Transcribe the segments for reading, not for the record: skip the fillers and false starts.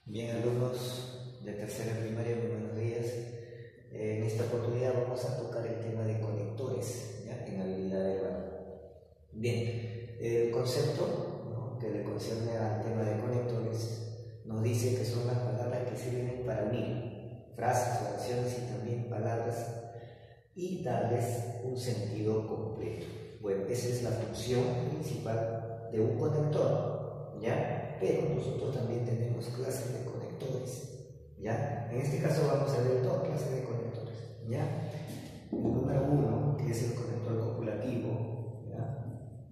Bien, alumnos de tercera primaria, muy buenos días. En esta oportunidad vamos a tocar el tema de conectores, ¿ya? En habilidad verbal. Bien, el concepto, ¿no?, que le concierne al tema de conectores nos dice que son las palabras que sirven para unir frases, oraciones y también palabras y darles un sentido completo. Bueno, esa es la función principal de un conector, ¿ya? Pero nosotros también tenemos clases de conectores, ¿ya? En este caso vamos a ver dos clases de conectores, ¿ya? El número 1, que es el conector copulativo, ¿ya?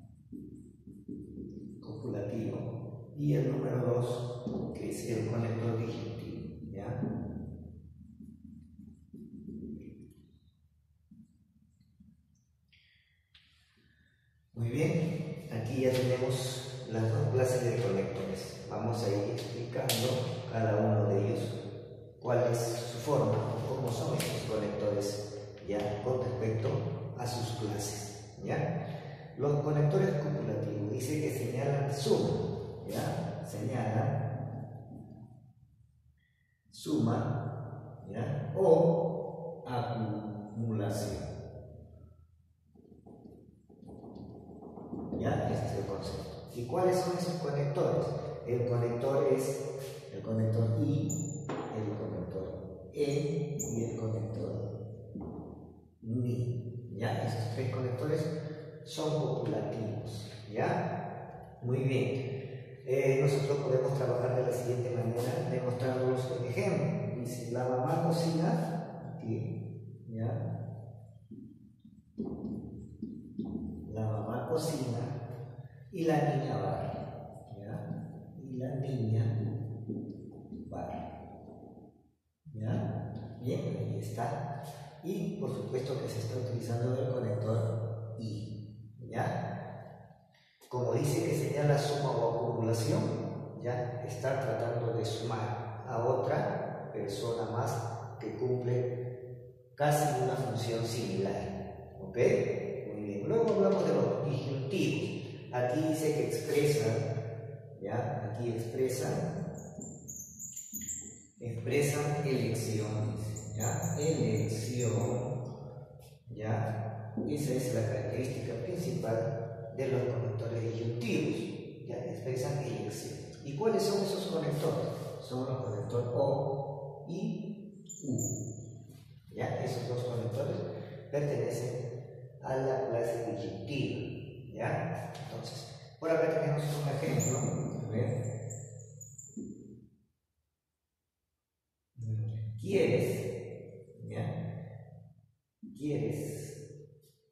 Copulativo. Y el número 2, que es el conector disyuntivo, ¿ya? Muy bien, aquí ya tenemos las dos clases de conectores. Vamos a ir explicando cada uno de ellos cuál es su forma o cómo son estos conectores, ya, con respecto a sus clases, ¿ya? Los conectores copulativos dice que señalan suma, ¿ya? Señalan suma, ¿ya? O acumulación. ¿Ya? Este es el concepto. ¿Y cuáles son esos conectores? El conector es el conector I, el conector E y el conector NI. ¿Ya? Esos tres conectores son copulativos. ¿Ya? Muy bien. Nosotros podemos trabajar de la siguiente manera, demostrándolos en ejemplo. Dice, la mamá cocina, aquí, ¿ya? La mamá cocina y la niña barre, ¿ya? Y la niña barre, ¿ya? Bien, ahí está. Y por supuesto que se está utilizando el conector I, ¿ya? Como dice que señala suma o acumulación, ¿ya? Está tratando de sumar a otra persona más que cumple casi una función similar, ¿ok? Luego hablamos de los disyuntivos. Aquí dice que expresan, ¿ya? Aquí expresan elecciones, ¿ya? Elección, ¿ya? Esa es la característica principal de los conectores disyuntivos, ¿ya? Expresan elección. ¿Y cuáles son esos conectores? Son los conectores O y U, ¿ya? Esos dos conectores pertenecen a la clase disyuntiva, ¿ya? Entonces, por acá tenemos un ejemplo. A ver. ¿Quieres? ¿Ya? ¿Quieres?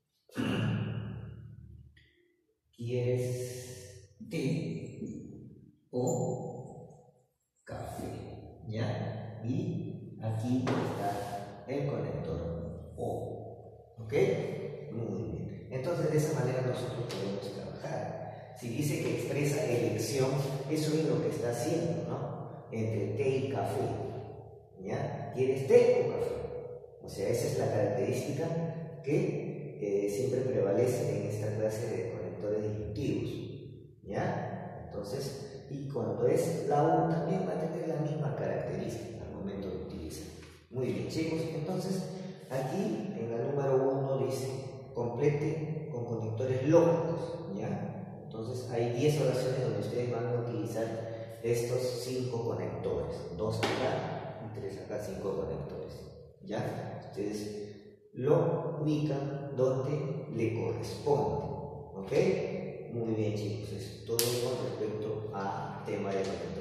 ¿Quieres té o café? ¿Ya? Y aquí está el conector O, ¿ok? Muy bien. Entonces, de esa manera nosotros podemos trabajar. Si dice que expresa elección, eso es lo que está haciendo, ¿no? Entre té y café, ¿ya? ¿Quieres té o café? O sea, esa es la característica que siempre prevalece en esta clase de conectores disyuntivos, ¿ya? Entonces, y cuando es la U también va a tener la misma característica al momento de utilizar. Muy bien, chicos. Entonces, aquí en la número 1 dice complete con conectores lógicos, ¿ya? Entonces hay 10 oraciones donde ustedes van a utilizar estos 5 conectores, 2 acá y 3 acá, 5 conectores, ¿ya? Ustedes lo ubican donde le corresponde, ¿ok? Muy bien, chicos, es todo con respecto al tema de conectores.